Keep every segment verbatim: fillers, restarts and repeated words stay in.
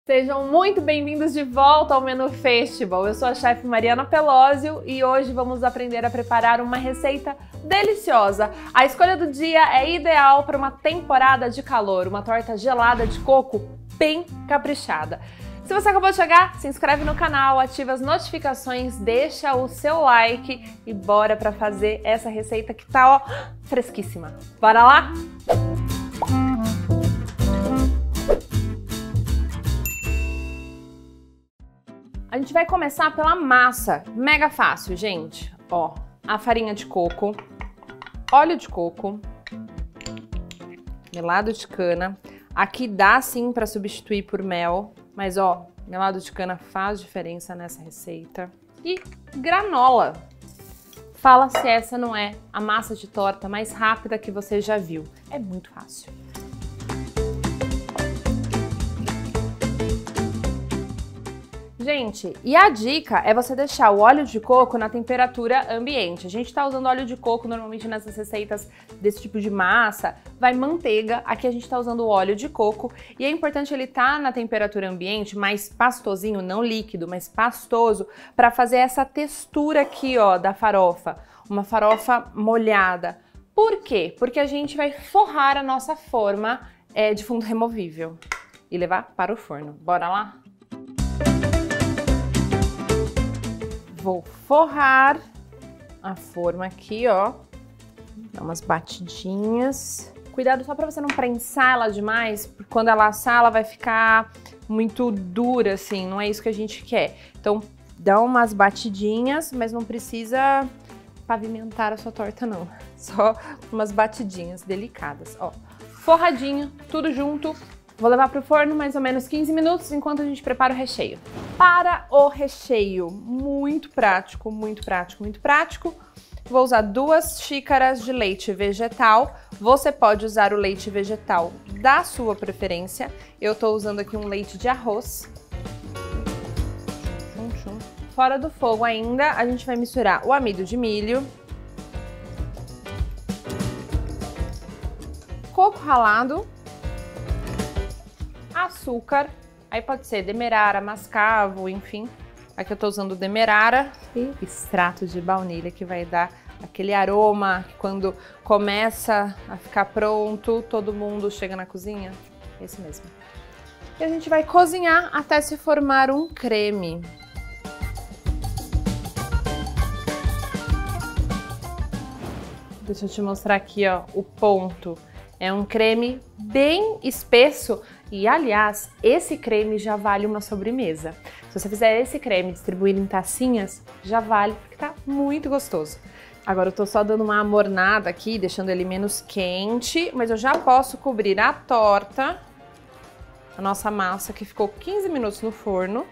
Sejam muito bem-vindos de volta ao Menu Festival. Eu sou a chefe Mariana Pelósio e hoje vamos aprender a preparar uma receita deliciosa. A escolha do dia é ideal para uma temporada de calor, uma torta gelada de coco bem caprichada. Se você acabou de chegar, se inscreve no canal, ativa as notificações, deixa o seu like e bora para fazer essa receita que tá, ó, fresquíssima. Bora lá? A gente vai começar pela massa, mega fácil, gente. Ó, a farinha de coco, óleo de coco, melado de cana. Aqui dá sim para substituir por mel, mas ó, melado de cana faz diferença nessa receita. E granola. Fala se essa não é a massa de torta mais rápida que você já viu. É muito fácil. Gente, e a dica é você deixar o óleo de coco na temperatura ambiente. A gente tá usando óleo de coco normalmente nessas receitas desse tipo de massa, vai manteiga, aqui a gente tá usando óleo de coco e é importante ele estar tá na temperatura ambiente, mais pastosinho, não líquido, mas pastoso, para fazer essa textura aqui, ó, da farofa, uma farofa molhada. Por quê? Porque a gente vai forrar a nossa forma é, de fundo removível e levar para o forno. Bora lá? Vou forrar a forma aqui, ó, dar umas batidinhas. Cuidado só para você não prensar ela demais, porque quando ela assar ela vai ficar muito dura, assim, não é isso que a gente quer. Então, dá umas batidinhas, mas não precisa pavimentar a sua torta, não. Só umas batidinhas delicadas, ó. Forradinho, tudo junto. Vou levar para o forno mais ou menos quinze minutos enquanto a gente prepara o recheio. Para o recheio, muito prático, muito prático, muito prático. Vou usar duas xícaras de leite vegetal. Você pode usar o leite vegetal da sua preferência. Eu tô usando aqui um leite de arroz. Fora do fogo ainda, a gente vai misturar o amido de milho, coco ralado, açúcar, aí pode ser demerara, mascavo, enfim. Aqui eu tô usando demerara e extrato de baunilha que vai dar aquele aroma que quando começa a ficar pronto, todo mundo chega na cozinha. Esse mesmo. E a gente vai cozinhar até se formar um creme. Deixa eu te mostrar aqui, ó, o ponto. É um creme bem espesso e, aliás, esse creme já vale uma sobremesa. Se você fizer esse creme distribuído em tacinhas, já vale, porque tá muito gostoso. Agora eu tô só dando uma amornada aqui, deixando ele menos quente, mas eu já posso cobrir a torta, a nossa massa que ficou quinze minutos no forno.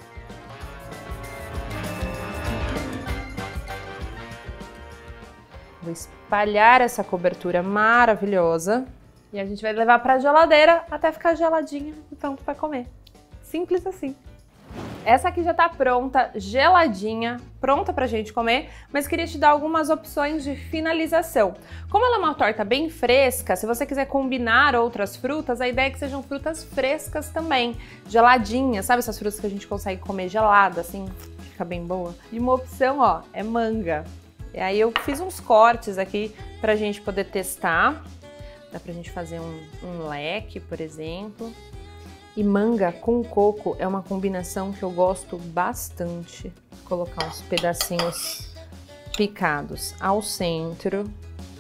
Vou espalhar essa cobertura maravilhosa. E a gente vai levar para a geladeira até ficar geladinha e pronto para comer. Simples assim. Essa aqui já tá pronta, geladinha, pronta pra gente comer, mas queria te dar algumas opções de finalização. Como ela é uma torta bem fresca, se você quiser combinar outras frutas, a ideia é que sejam frutas frescas também, geladinhas, sabe essas frutas que a gente consegue comer gelada, assim, fica bem boa? E uma opção, ó, é manga. E aí eu fiz uns cortes aqui pra gente poder testar. Dá pra gente fazer um, um leque, por exemplo. E manga com coco é uma combinação que eu gosto bastante. Vou colocar uns pedacinhos picados ao centro.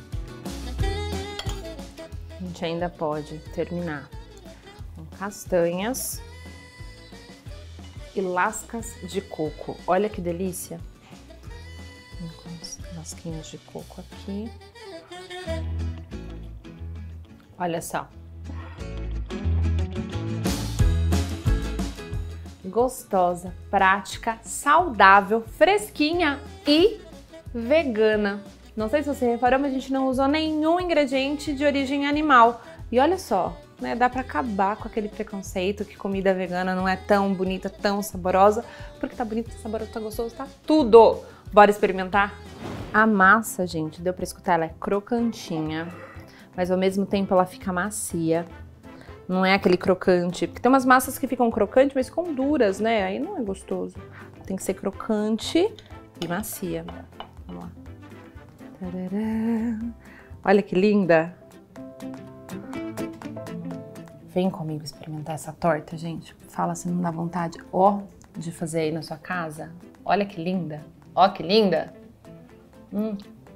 A gente ainda pode terminar com castanhas e lascas de coco. Olha que delícia! Com as lasquinhas de coco aqui. Olha só. Gostosa, prática, saudável, fresquinha e vegana. Não sei se você reparou, mas a gente não usou nenhum ingrediente de origem animal. E olha só, né, dá pra acabar com aquele preconceito que comida vegana não é tão bonita, tão saborosa, porque tá bonito, tá saboroso, tá gostoso, tá tudo. Bora experimentar? A massa, gente, deu pra escutar, ela é crocantinha, mas ao mesmo tempo ela fica macia. Não é aquele crocante. Porque tem umas massas que ficam crocantes, mas ficam duras, né? Aí não é gostoso. Tem que ser crocante e macia. Vamos lá. Tadadá. Olha que linda. Vem comigo experimentar essa torta, gente. Fala se não dá vontade, ó, de fazer aí na sua casa. Olha que linda. Ó que linda. Hum.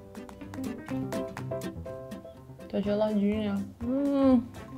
Tá geladinha. Hum.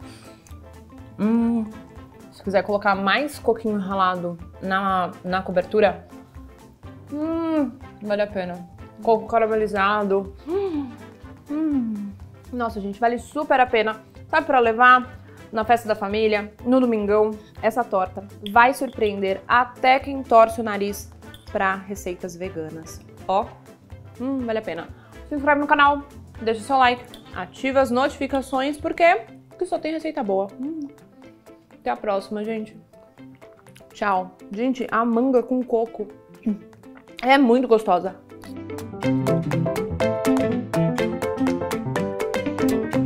Hum. Se quiser colocar mais coquinho ralado na, na cobertura, hum, vale a pena. Coco caramelizado. Hum. Hum. Nossa, gente, vale super a pena. Sabe, pra levar na festa da família, no domingão, essa torta vai surpreender até quem torce o nariz pra receitas veganas. Ó, hum, vale a pena. Se inscreve no canal, deixa seu like, ativa as notificações, porque, porque só tem receita boa. Hum. Até a próxima, gente. Tchau. Gente, a manga com coco é muito gostosa.